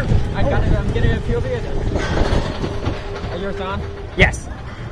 I got it. I'm getting a POV of this. Are yours on? Yes.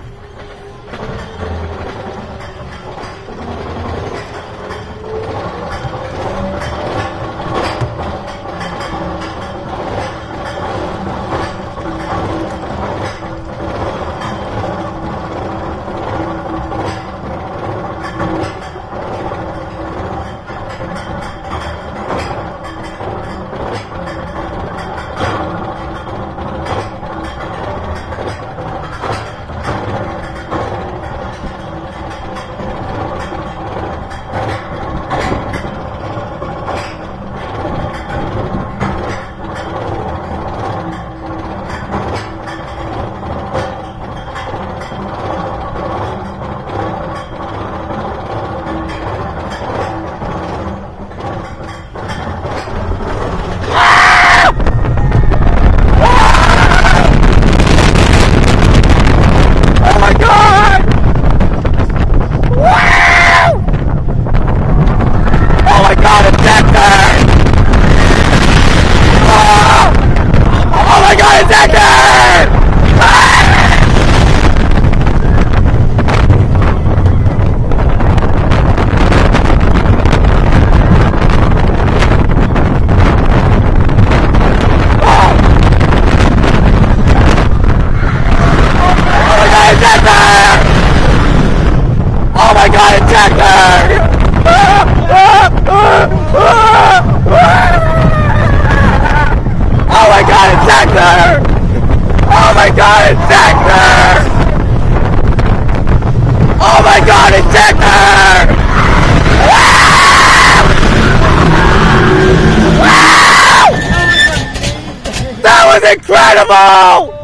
Incredible!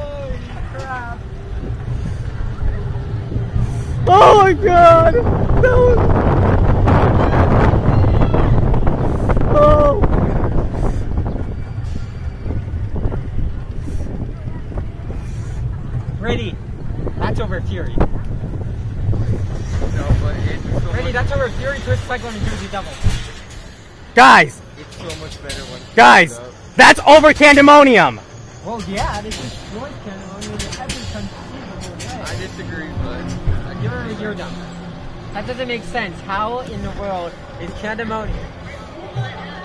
Oh my god! That was... Oh! Ready? That's over Fury. No, but it's so Ready? That's over Fury, Twist Cyclone, and Jersey Devil. Guys! It's so much better when Guys! That's over Candemonium! Well, yeah, this is North Candemonium in every conceivable way. I disagree, but You're dumb. That doesn't make sense. How in the world is Candemonium